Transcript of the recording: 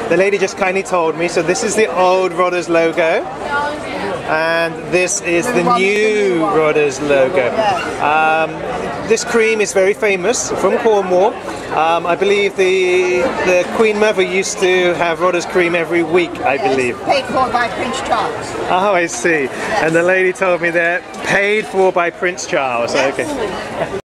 The lady just kindly told me, so this is the old Rodda's logo, and this is the new Rodda's logo. This cream is very famous from Cornwall. I believe the Queen Mother used to have Rodda's cream every week, I believe. Paid for by Prince Charles. Oh, I see. Yes. And the lady told me they're paid for by Prince Charles. Yes. Okay.